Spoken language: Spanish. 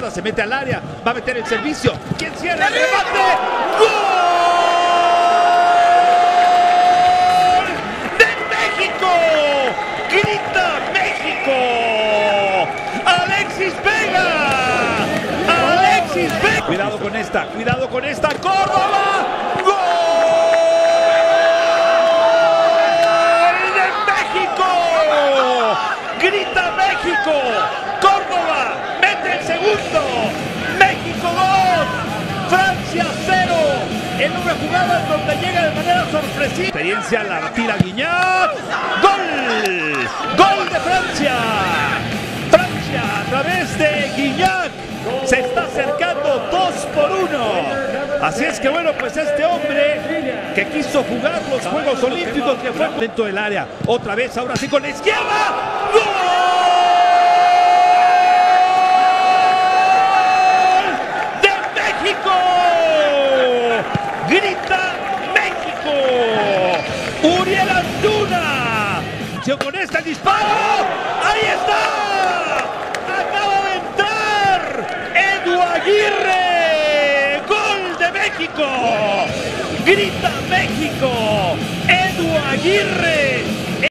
Se mete al área, va a meter el servicio. ¿Quién cierra el remate? ¡Gol de México! ¡Grita México! ¡Alexis Vega! ¡Alexis Vega! Cuidado con esta, ¡Córdoba! ¡Gol de México! ¡Grita México! ¡Córdoba! ¡Mete el segundo! ¡México 2! ¡Francia 0! En una jugada en donde llega de manera sorpresiva. Experiencia, la tira Guiñac. ¡Gol! ¡Gol de Francia! Francia a través de Guiñac se está acercando 2-1. Así es que bueno, pues este hombre que quiso jugar los Juegos Olímpicos, que fue dentro del área, otra vez, ahora sí con la izquierda. ¡Gol! ¡Grita México! ¡Uriel Antuna! Con este disparo. ¡Ahí está! ¡Acaba de entrar Edu Aguirre! ¡Gol de México! ¡Grita México! ¡Edu Aguirre!